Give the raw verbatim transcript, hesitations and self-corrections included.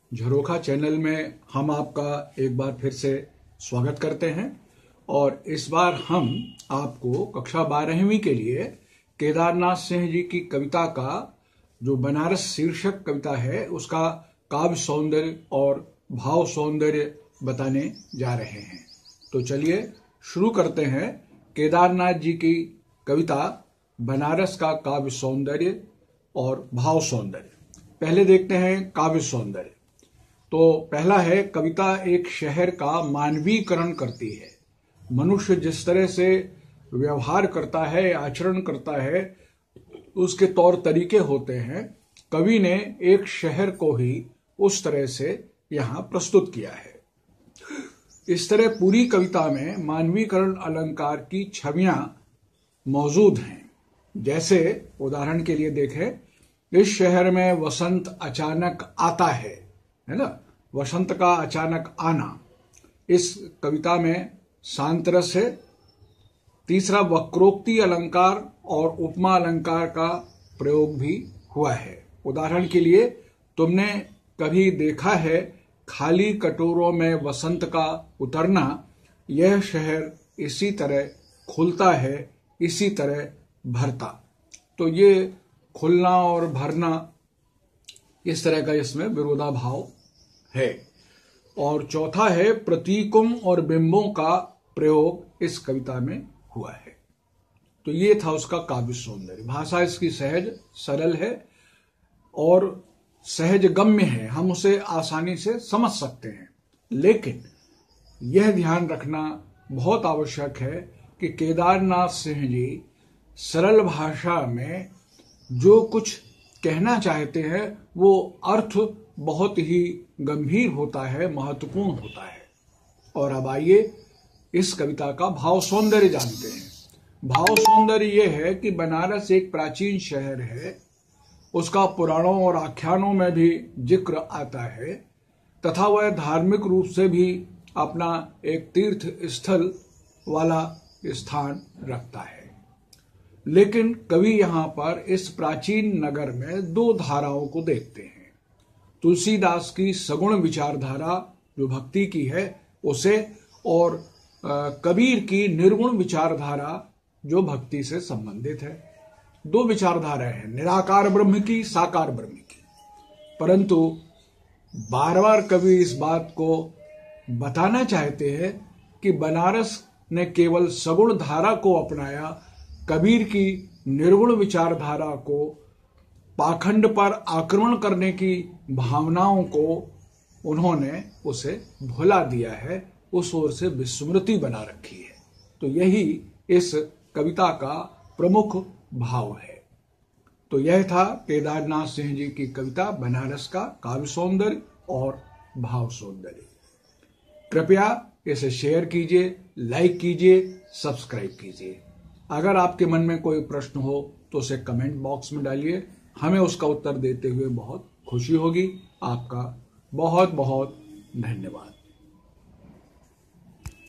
झरोखा channel में हम आपका एक बार फिर से स्वागत करते हैं और इस बार हम आपको कक्षा बारहवीं के लिए केदारनाथ सिंह जी की कविता का जो बनारस शीर्षक कविता है उसका काव्य सौंदर्य और भाव सौंदर्य बताने जा रहे हैं। तो चलिए शुरू करते हैं केदारनाथ जी की कविता बनारस का काव्य सौंदर्य और भाव सौंदर्य। पहले देखते हैं काव्य सौंदर्य। तो पहला है, कविता एक शहर का मानवीकरण करती है। मनुष्य जिस तरह से व्यवहार करता है, आचरण करता है, उसके तौर तरीके होते हैं। कवि ने एक शहर को ही उस तरह से यहां प्रस्तुत किया है। इस तरह पूरी कविता में मानवीकरण अलंकार की छवियां मौजूद हैं। जैसे उदाहरण के लिए देखें, इस शहर में वसंत अचानक आता है, है ना, वसंत का अचानक आना। इस कविता में शांत रस है। तीसरा, वक्रोक्ति अलंकार और उपमा अलंकार का प्रयोग भी हुआ है। उदाहरण के लिए, तुमने कभी देखा है खाली कटोरों में वसंत का उतरना, यह शहर इसी तरह खुलता है, इसी तरह भरता। तो ये खुलना और भरना, इस तरह का इसमें विरोधाभाव है। और चौथा है, प्रतीकों और बिंबों का प्रयोग इस कविता में हुआ है। तो ये था उसका काव्य सौंदर्य। भाषा इसकी सहज सरल है और सहज गम्य है, हम उसे आसानी से समझ सकते हैं। लेकिन यह ध्यान रखना बहुत आवश्यक है कि केदारनाथ सिंह जी सरल भाषा में जो कुछ कहना चाहते हैं वो अर्थ बहुत ही गंभीर होता है, महत्वपूर्ण होता है। और अब आइए इस कविता का भाव सौंदर्य जानते हैं। भाव सौंदर्य यह है कि बनारस एक प्राचीन शहर है, उसका पुराणों और आख्यानों में भी जिक्र आता है तथा वह धार्मिक रूप से भी अपना एक तीर्थ स्थल वाला स्थान रखता है। लेकिन कवि यहाँ पर इस प्राचीन नगर में दो धाराओं को देखते हैं। तुलसीदास की सगुण विचारधारा जो भक्ति की है उसे, और कबीर की निर्गुण विचारधारा जो भक्ति से संबंधित है। दो विचारधाराएं हैं, निराकार ब्रह्म की, साकार ब्रह्म की। परंतु बार बार कवि इस बात को बताना चाहते हैं कि बनारस ने केवल सगुण धारा को अपनाया, कबीर की निर्गुण विचारधारा को, पाखंड पर आक्रमण करने की भावनाओं को उन्होंने उसे भुला दिया है, उस ओर से विस्मृति बना रखी है। तो यही इस कविता का प्रमुख भाव है। तो यह था केदारनाथ सिंह जी की कविता बनारस का काव्य सौंदर्य और भाव सौंदर्य। कृपया इसे शेयर कीजिए, लाइक कीजिए, सब्सक्राइब कीजिए। अगर आपके मन में कोई प्रश्न हो तो उसे कमेंट बॉक्स में डालिए, हमें उसका उत्तर देते हुए बहुत खुशी होगी। आपका बहुत बहुत धन्यवाद।